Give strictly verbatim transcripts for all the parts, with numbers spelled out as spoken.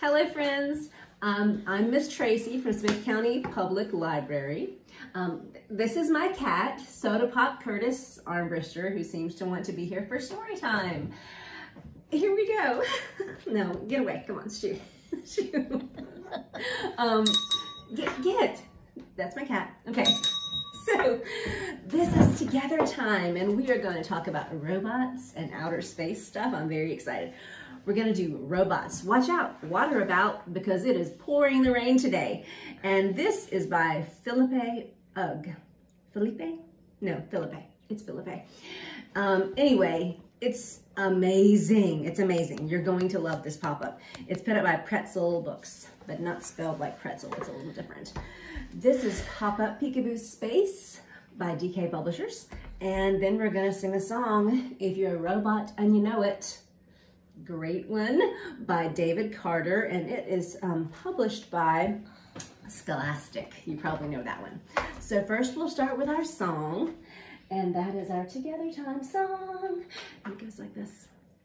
Hello friends, um, I'm Miss Tracy from Smith County Public Library. Um, this is my cat, Soda Pop Curtis Armbruster, who seems to want to be here for story time. Here we go. No, get away, come on, shoot. Shoot. um, get, get, that's my cat, okay. So this is Two-Gether Time, and we are going to talk about robots and outer space stuff. I'm very excited. We're going to do robots. Watch out, water about, because it is pouring the rain today. And this is by Philippe Ugg. Felipe? No, Philippe. It's Philippe. Um, anyway, it's amazing. It's amazing. You're going to love this pop-up. It's put up by Pretzel Books, but not spelled like pretzel. It's a little different. This is Pop-Up Peekaboo Space by D K Publishers. And then we're going to sing a song, If You're a Robot and You Know It. Great one by David Carter, and it is um, published by Scholastic. You probably know that one. So first we'll start with our song, and that is our Two-Gether Time song. And it goes like this.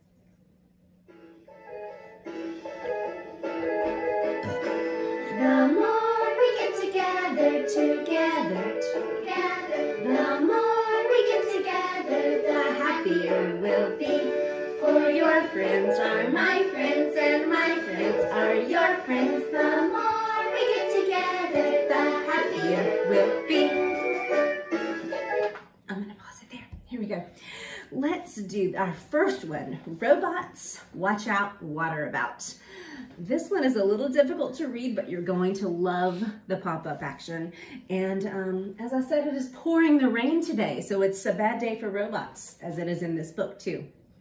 The more we get together, together, together, the more we get together, the happier we'll be. For your friends are my friends, and my friends are your friends. The more we get together, the happier we'll be. I'm gonna pause it there. Here we go. Let's do our first one. Robots, watch out, water about. This one is a little difficult to read, but you're going to love the pop-up action. And um, as I said, it is pouring the rain today, so it's a bad day for robots, as it is in this book too.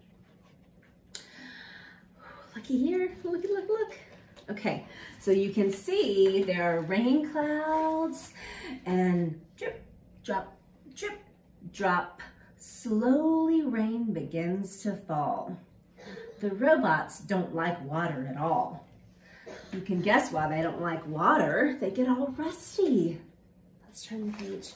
Looky here, look, look, look. Okay, so you can see there are rain clouds and drip, drop, drip, drop. Slowly rain begins to fall. The robots don't like water at all. You can guess why they don't like water. They get all rusty. Let's turn the page.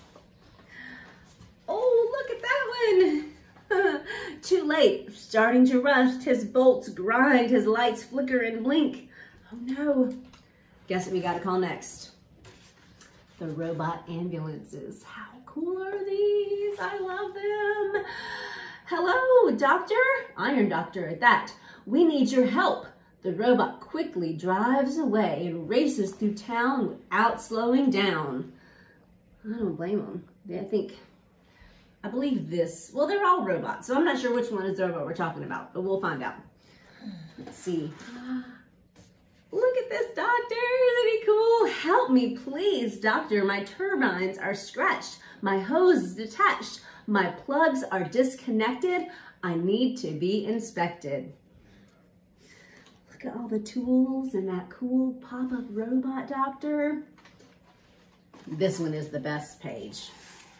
Oh, look at that one. Too late, starting to rust, his bolts grind, his lights flicker and blink. Oh no. Guess what we gotta call next? The robot ambulances. How cool are these? I love them. Hello, doctor? Iron Doctor at that. We need your help. The robot quickly drives away and races through town without slowing down. I don't blame them. I think I believe this, well, they're all robots, so I'm not sure which one is the robot we're talking about, but we'll find out. Let's see. Look at this, doctor, isn't he cool? Help me, please, doctor. My turbines are scratched. My hose is detached. My plugs are disconnected. I need to be inspected. Look at all the tools and that cool pop-up robot, doctor. This one is the best page.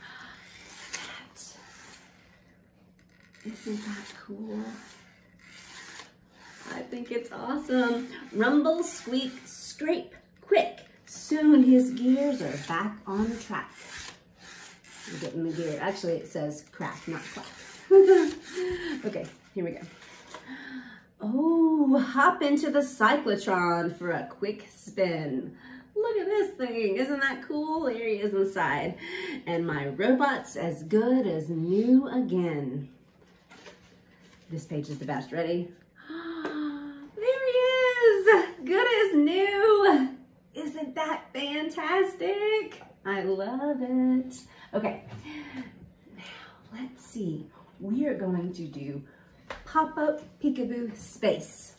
Isn't that cool? I think it's awesome. Rumble, squeak, scrape, quick. Soon his gears are back on track. I'm getting the gear. Actually, it says crack, not clack. Okay, here we go. Oh, hop into the cyclotron for a quick spin. Look at this thing. Isn't that cool? There he is inside. And my robot's as good as new again. This page is the best. Ready? There he is! Good as new! Isn't that fantastic? I love it. Okay, now let's see. We are going to do Pop-Up Peekaboo Space.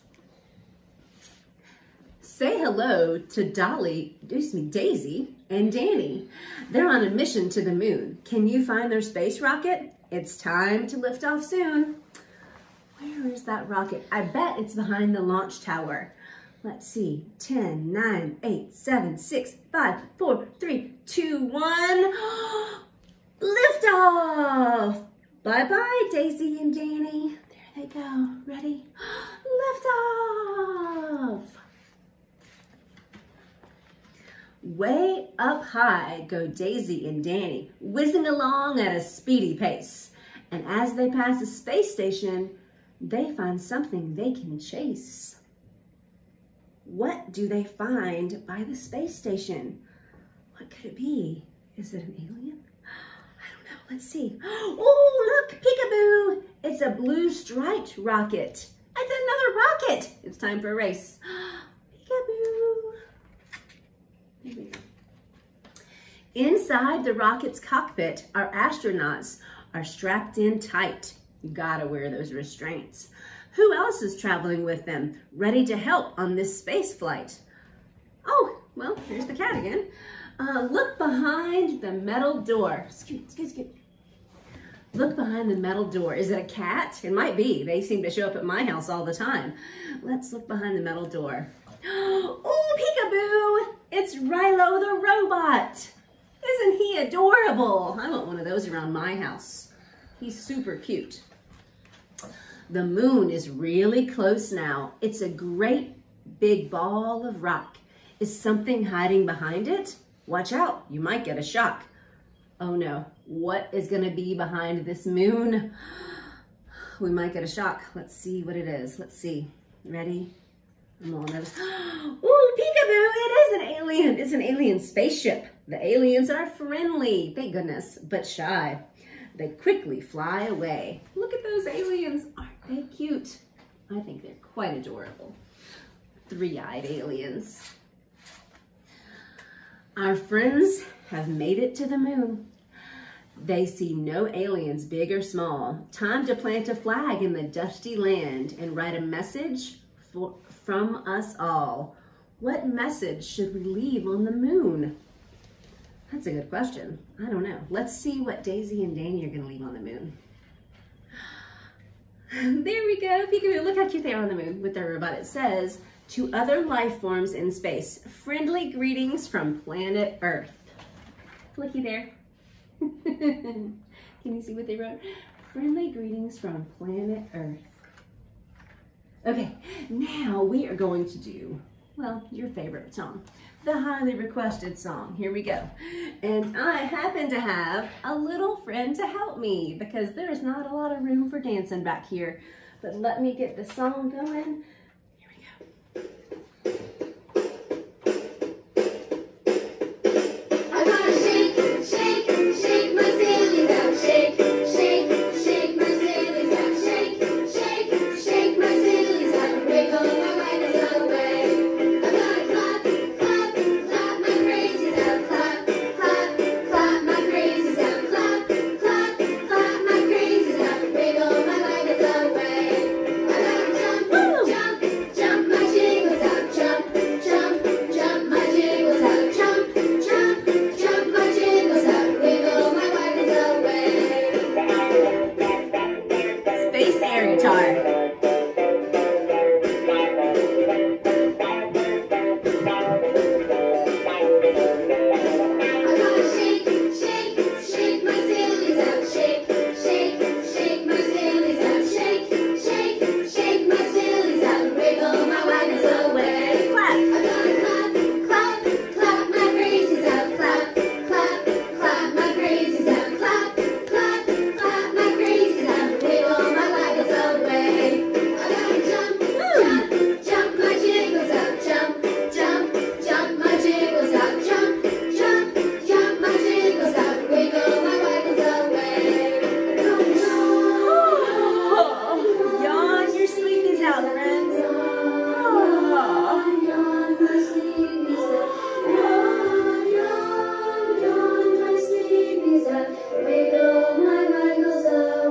Say hello to Dolly, excuse me, Daisy and Danny. They're on a mission to the moon. Can you find their space rocket? It's time to lift off soon. Where is that rocket? I bet it's behind the launch tower. Let's see. ten, nine, eight, seven, six, five, four, three, two, one. Lift off! Bye-bye, Daisy and Danny. There they go. Ready? Lift off! Way up high go Daisy and Danny, whizzing along at a speedy pace. And as they pass a space station, they find something they can chase. what do they find by the space station? What could it be? Is it an alien? I don't know. Let's see. Oh, look, peekaboo. It's a blue striped rocket. It's another rocket. It's time for a race. Peekaboo. Here we go. Inside the rocket's cockpit, our astronauts are strapped in tight. You gotta wear those restraints. Who else is traveling with them, ready to help on this space flight? Oh, well, here's the cat again. Uh, look behind the metal door. Scoot, scoot, scoot. Look behind the metal door. Is it a cat? It might be. They seem to show up at my house all the time. Let's look behind the metal door. Oh, peekaboo! It's Rilo the robot. Isn't he adorable? I want one of those around my house. He's super cute. The moon is really close now. It's a great big ball of rock. Is something hiding behind it? Watch out, you might get a shock. Oh no, what is gonna be behind this moon? We might get a shock. Let's see what it is. Let's see. Ready? I'm all nervous. Ooh, peekaboo, it is an alien. It's an alien spaceship. The aliens are friendly, thank goodness, but shy. They quickly fly away. Look at those aliens. Aren't they cute? I think they're quite adorable. Three-eyed aliens. Our friends have made it to the moon. They see no aliens, big or small. Time to plant a flag in the dusty land and write a message for, from us all. What message should we leave on the moon? That's a good question. I don't know. Let's see what Daisy and Danny are going to leave on the moon. There we go. Peekaboo. Look how cute they are on the moon with their robot. It says, to other life forms in space, friendly greetings from planet Earth. Looky there. Can you see what they wrote? Friendly greetings from planet Earth. Okay, now we are going to do, well, your favorite song, the highly requested song. Here we go. And I happen to have a little friend to help me because there's not a lot of room for dancing back here. But let me get the song going. Here we go. I gotta shake, shake, shake my sillies out. Shake, shake, shake my sillies out. Shake, shake, shake my sillies out. Wiggle my wagons away. I gotta clap, clap, clap my crazies out. Clap, clap, clap my crazies out. Clap, clap, clap my crazies out. Wiggle my wagons away. I gotta jump, jump, jump my jiggles out. Jump, jump, jump my jiggles out. Jump, jump, jump my jiggles out. Wiggle my wagons away. Space air guitar. I gotta shake, shake, shake my sillies out. Shake, shake, shake my sillies out. Shake, shake, shake my sillies out. Wiggle my wagons away. Clap. I gotta clap, clap, clap my crazies out. Clap, clap, clap my crazies out. Clap, clap, clap my crazies out. Wiggle my wagons away. I gotta jump, jump, jump my jiggles out. Jump, jump, jump my jiggles out. Jump, jump, jump my jiggles out. Wiggle my wagons away. Oh, yawn your sleepies out, friends. Oh. Yawn my sleepies out. Yawn, yawn, yawn my sleepies out. Wiggle my wagons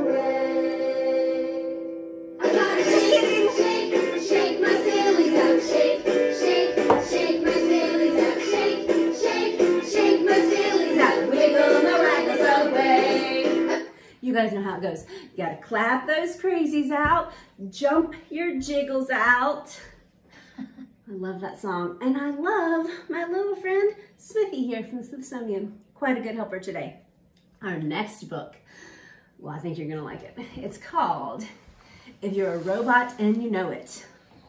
away. I gotta shake, shake, shake my sillies out. Shake, shake, shake my sillies out. Shake, shake, shake my sillies out. Wiggle my wagons away. You guys know how it goes. You gotta clap those crazies out, jump your jiggles out. I love that song. And I love my little friend, Smithy here from the Smithsonian. Quite a good helper today. Our next book, well, I think you're gonna like it. It's called If You're a Robot and You Know It.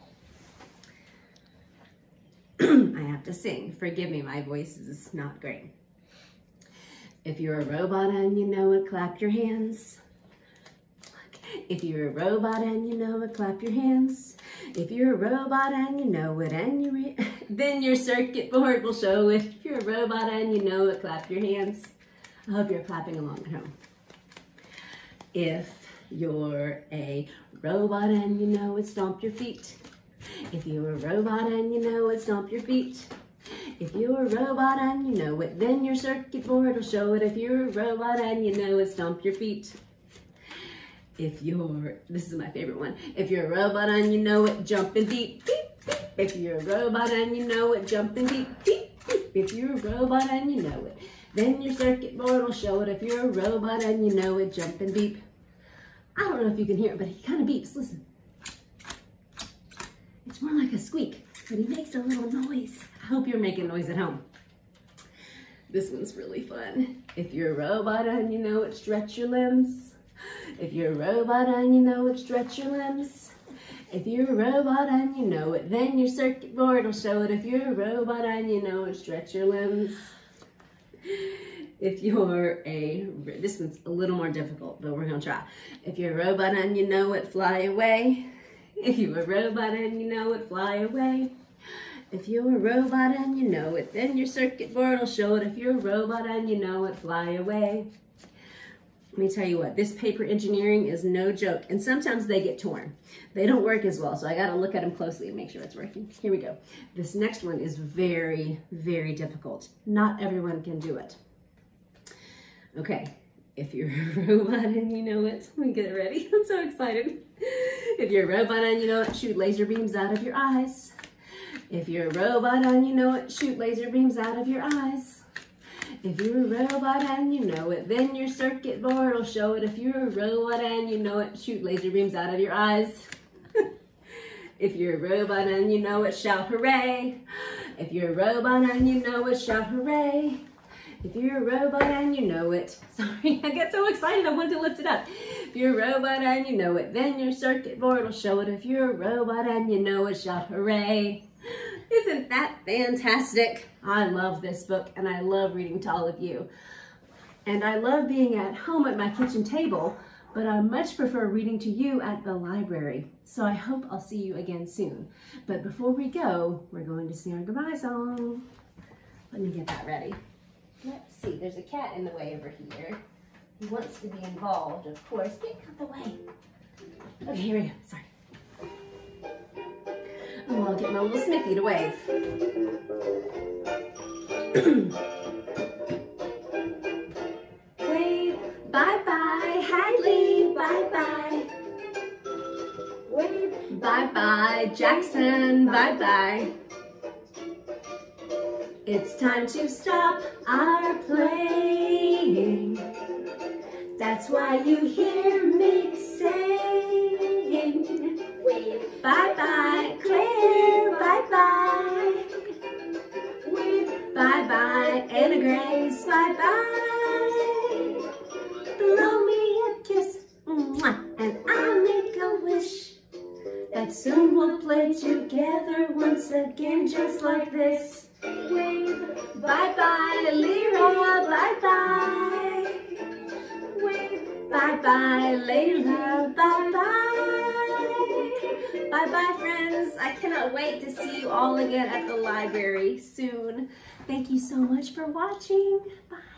I have to sing. Forgive me, my voice is not great. If you're a robot and you know it, clap your hands. If you're a robot and you know it, clap your hands. If you're a robot and you know it, and you re then your circuit board will show it. If you're a robot and you know it, clap your hands. I hope you're clapping along at home. If you're a robot and you know it, stomp your feet. If you're a robot and you know it, stomp your feet. If you're a robot and you know it, then your circuit board will show it. If you're a robot and you know it, stomp your feet. If you're, this is my favorite one. If you're a robot and you know it, jump and beep, beep, beep. If you're a robot and you know it, jump and beep, beep, beep. If you're a robot and you know it, then your circuit board will show it. If you're a robot and you know it, jump and beep. I don't know if you can hear it, but he kind of beeps. Listen. It's more like a squeak, but he makes a little noise. I hope you're making noise at home. This one's really fun. If you're a robot and you know it, stretch your limbs. If you're a robot and you know it, stretch your limbs. If you're a robot and you know it, then your circuit board will show it. If you're a robot and you know it, stretch your limbs. If you're a, this one's a little more difficult, but we're gonna try. If you're a robot and you know it, fly away. If you're a robot and you know it, fly away. If you're a robot and you know it, then your circuit board will show it. If you're a robot and you know it, fly away. Let me tell you what, this paper engineering is no joke, and sometimes they get torn. They don't work as well, so I gotta look at them closely and make sure it's working. Here we go. This next one is very, very difficult. Not everyone can do it. Okay, if you're a robot and you know it, let me get it ready. I'm so excited. If you're a robot and you know it, shoot laser beams out of your eyes. If you're a robot and you know it, shoot laser beams out of your eyes. If you're a robot and you know it, then your circuit board will show it. If you're a robot and you know it, shoot laser beams out of your eyes. If you're a robot and you know it, shout hooray. If you're a robot and you know it, shout hooray. If you're a robot and you know it, sorry, I get so excited, I wanted to lift it up. If you're a robot and you know it, then your circuit board will show it. If you're a robot and you know it, shout hooray. Isn't that fantastic? I love this book and I love reading to all of you. And I love being at home at my kitchen table, but I much prefer reading to you at the library. So I hope I'll see you again soon. But before we go, we're going to sing our goodbye song. Let me get that ready. Let's see, there's a cat in the way over here. He wants to be involved, of course. Get out the way. Okay, here we go, sorry. Oh, I'll get my little Smithy to wave. Wave, bye-bye, Hadley, bye-bye. Wave, bye-bye, Jackson, bye-bye. It's time to stop our playing. That's why you hear me saying, wave, bye-bye, Claire, bye-bye. Wave, bye-bye, Anna Grace, bye-bye. Blow me a kiss, mwah, and I'll make a wish that soon we'll play together once again, just like this. Wave, bye-bye, Lyra, bye-bye. Wave, bye-bye, Layla, bye-bye. Bye-bye, friends. I cannot wait to see you all again at the library soon. Thank you so much for watching. Bye.